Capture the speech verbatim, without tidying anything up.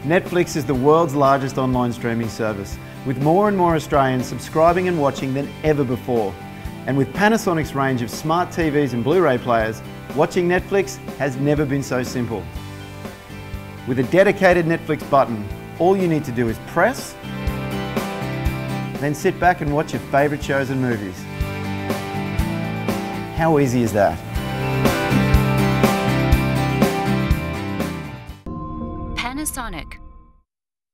Netflix is the world's largest online streaming service, with more and more Australians subscribing and watching than ever before. And with Panasonic's range of smart T Vs and Blu-ray players, watching Netflix has never been so simple. With a dedicated Netflix button, all you need to do is press, then sit back and watch your favourite shows and movies. How easy is that? Panasonic.